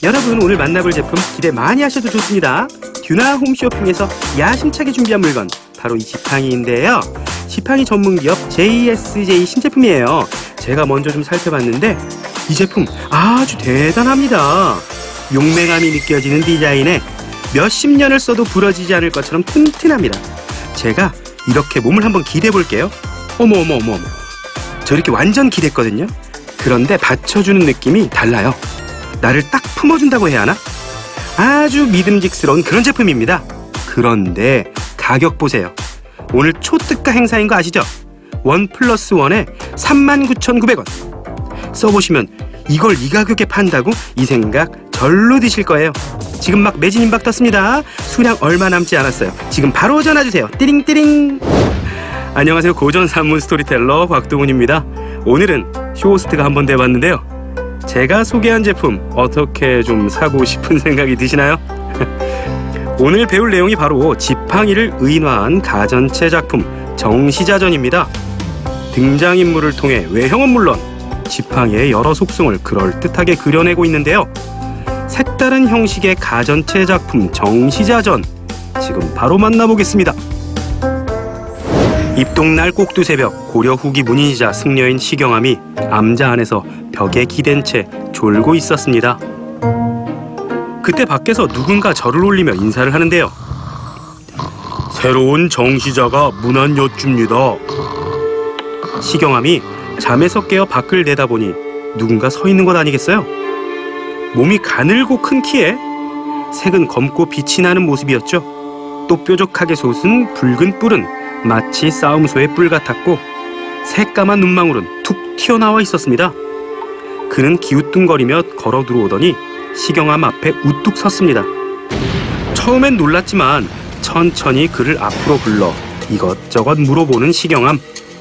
여러분, 오늘 만나볼 제품 기대 많이 하셔도 좋습니다. 듀나 홈쇼핑에서 야심차게 준비한 물건, 바로 이 지팡이인데요. 지팡이 전문기업 JSJ 신제품이에요. 제가 먼저 좀 살펴봤는데 이 제품 아주 대단합니다. 용맹함이 느껴지는 디자인에 몇십 년을 써도 부러지지 않을 것처럼 튼튼합니다. 제가 이렇게 몸을 한번 기대해 볼게요. 어머. 저 이렇게 완전 기댔거든요. 그런데 받쳐주는 느낌이 달라요. 나를 딱 품어준다고 해야 하나? 아주 믿음직스러운 그런 제품입니다. 그런데 가격 보세요. 오늘 초특가 행사인 거 아시죠? 1+1에 39,900원. 써보시면 이걸 이 가격에 판다고? 이 생각 절로 드실 거예요. 지금 막 매진 임박 떴습니다. 수량 얼마 남지 않았어요. 지금 바로 전화주세요. 띠링띠링. 안녕하세요. 고전 산문 스토리텔러 곽동훈입니다. 오늘은 쇼호스트가 한번 돼봤는데요. 제가 소개한 제품 어떻게 좀 사고 싶은 생각이 드시나요? 오늘 배울 내용이 바로 지팡이를 의인화한 가전체 작품 정시자전입니다. 등장인물을 통해 외형은 물론 지팡이의 여러 속성을 그럴듯하게 그려내고 있는데요. 색다른 형식의 가전체 작품 정시자전, 지금 바로 만나보겠습니다. 입동날 꼭두새벽, 고려 후기 문인이자 승려인 시경함이 암자 안에서 벽에 기댄 채 졸고 있었습니다. 그때 밖에서 누군가 절을 올리며 인사를 하는데요. 새로운 정시자가 문안 여쭙니다. 시경함이 잠에서 깨어 밖을 내다보니 누군가 서 있는 것 아니겠어요? 몸이 가늘고 큰 키에 색은 검고 빛이 나는 모습이었죠. 또 뾰족하게 솟은 붉은 뿔은 마치 싸움소의 뿔 같았고 새까만 눈망울은 툭 튀어나와 있었습니다. 그는 기우뚱거리며 걸어 들어오더니 시경함 앞에 우뚝 섰습니다. 처음엔 놀랐지만 천천히 그를 앞으로 불러 이것저것 물어보는 시경함.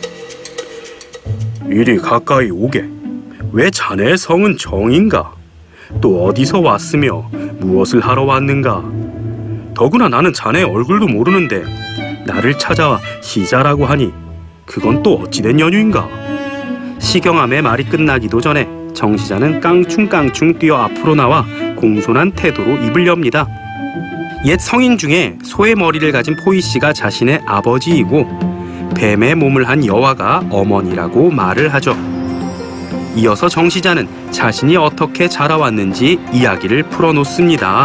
이리 가까이 오게. 왜 자네의 성은 정인가? 또 어디서 왔으며 무엇을 하러 왔는가? 더구나 나는 자네의 얼굴도 모르는데 나를 찾아와 시자라고 하니 그건 또 어찌된 연유인가? 시경함의 말이 끝나기도 전에 정시자는 깡충깡충 뛰어 앞으로 나와 공손한 태도로 입을 엽니다. 옛 성인 중에 소의 머리를 가진 포이씨가 자신의 아버지이고 뱀의 몸을 한 여화가 어머니라고 말을 하죠. 이어서 정시자는 자신이 어떻게 자라왔는지 이야기를 풀어놓습니다.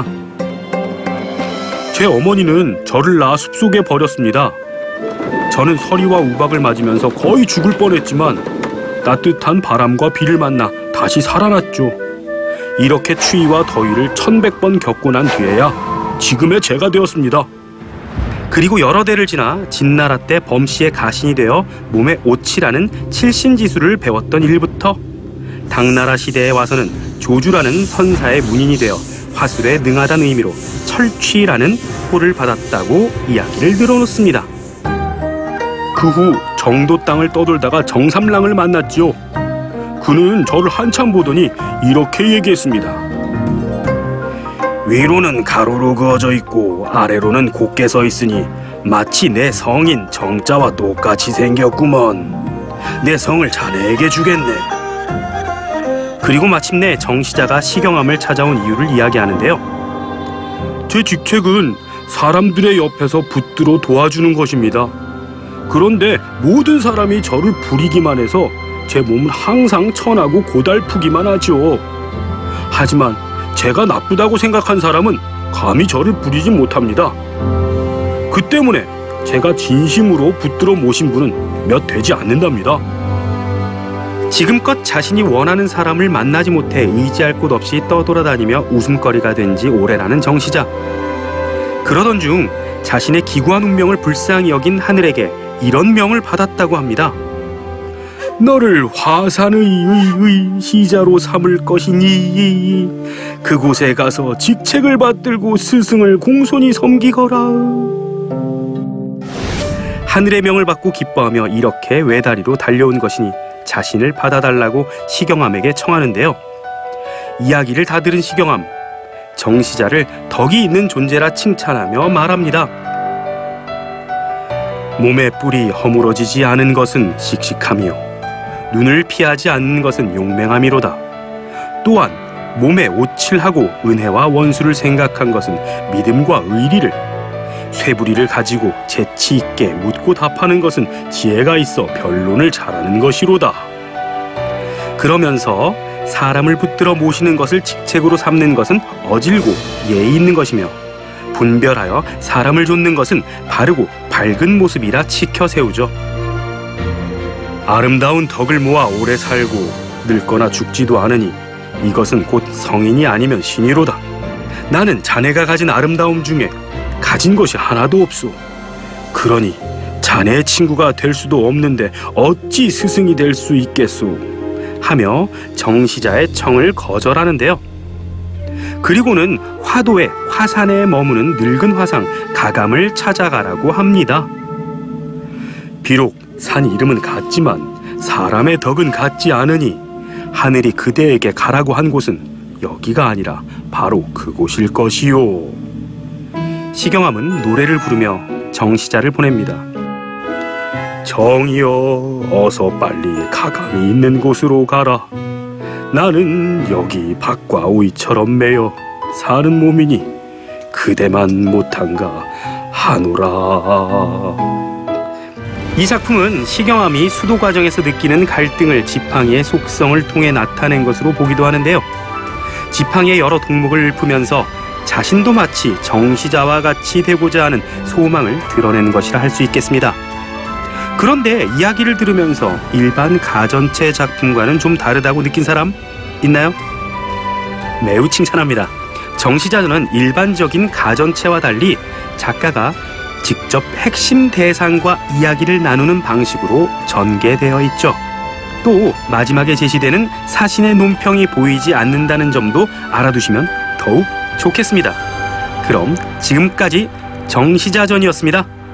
제 어머니는 저를 낳아 숲속에 버렸습니다. 저는 서리와 우박을 맞으면서 거의 죽을 뻔했지만 따뜻한 바람과 비를 만나 다시 살아났죠. 이렇게 추위와 더위를 1100번 겪고 난 뒤에야 지금의 제가 되었습니다. 그리고 여러 대를 지나 진나라 때 범씨의 가신이 되어 몸에 오치라는 칠신지술을 배웠던 일부터 당나라 시대에 와서는 조주라는 선사의 문인이 되어 화술에 능하다는 의미로 철취라는 호를 받았다고 이야기를 늘어놓습니다. 그 후 정도 땅을 떠돌다가 정삼랑을 만났지요. 그는 저를 한참 보더니 이렇게 얘기했습니다. 위로는 가로로 그어져 있고 아래로는 곱게 서 있으니 마치 내 성인 정자와 똑같이 생겼구먼. 내 성을 자네에게 주겠네. 그리고 마침내 정시자가 시경함을 찾아온 이유를 이야기하는데요. 제 직책은 사람들의 옆에서 붙들어 도와주는 것입니다. 그런데 모든 사람이 저를 부리기만 해서 제 몸은 항상 천하고 고달프기만 하죠. 하지만 제가 나쁘다고 생각한 사람은 감히 저를 부리지 못합니다. 그 때문에 제가 진심으로 붙들어 모신 분은 몇 되지 않는답니다. 지금껏 자신이 원하는 사람을 만나지 못해 의지할 곳 없이 떠돌아다니며 웃음거리가 된 지 오래라는 정시자. 그러던 중 자신의 기구한 운명을 불쌍히 여긴 하늘에게 이런 명을 받았다고 합니다. 너를 화산의 시자로 삼을 것이니 그곳에 가서 직책을 받들고 스승을 공손히 섬기거라. 하늘의 명을 받고 기뻐하며 이렇게 외다리로 달려온 것이니 자신을 받아달라고 시경함에게 청하는데요. 이야기를 다 들은 시경함, 정시자를 덕이 있는 존재라 칭찬하며 말합니다. 몸의 뿔이 허물어지지 않은 것은 씩씩함이요 눈을 피하지 않는 것은 용맹함이로다. 또한 몸에 옷을 하고 은혜와 원수를 생각한 것은 믿음과 의리를, 쇠부리를 가지고 재치 있게 묻고 답하는 것은 지혜가 있어 변론을 잘하는 것이로다. 그러면서 사람을 붙들어 모시는 것을 직책으로 삼는 것은 어질고 예의 있는 것이며, 분별하여 사람을 좇는 것은 바르고 밝은 모습이라 치켜 세우죠. 아름다운 덕을 모아 오래 살고 늙거나 죽지도 않으니 이것은 곧 성인이 아니면 신이로다. 나는 자네가 가진 아름다움 중에 가진 것이 하나도 없소. 그러니 자네의 친구가 될 수도 없는데 어찌 스승이 될 수 있겠소? 하며 정시자의 청을 거절하는데요. 그리고는 화도의 화산에 머무는 늙은 화상 가감을 찾아가라고 합니다. 비록 산 이름은 같지만 사람의 덕은 같지 않으니 하늘이 그대에게 가라고 한 곳은 여기가 아니라 바로 그곳일 것이요. 시경함은 노래를 부르며 정시자를 보냅니다. 정이여, 어서 빨리 가감이 있는 곳으로 가라. 나는 여기 밭과 오이처럼 매여 사는 몸이니 그대만 못한가 하노라. 이 작품은 시경함이 수도 과정에서 느끼는 갈등을 지팡이의 속성을 통해 나타낸 것으로 보기도 하는데요. 지팡이의 여러 동목을 읊으면서 자신도 마치 정시자와 같이 되고자 하는 소망을 드러낸 것이라 할 수 있겠습니다. 그런데 이야기를 들으면서 일반 가전체 작품과는 좀 다르다고 느낀 사람 있나요? 매우 칭찬합니다. 정시자전은 일반적인 가전체와 달리 작가가 직접 핵심 대상과 이야기를 나누는 방식으로 전개되어 있죠. 또 마지막에 제시되는 사신의 논평이 보이지 않는다는 점도 알아두시면 더욱 좋겠습니다. 그럼 지금까지 정시자전이었습니다.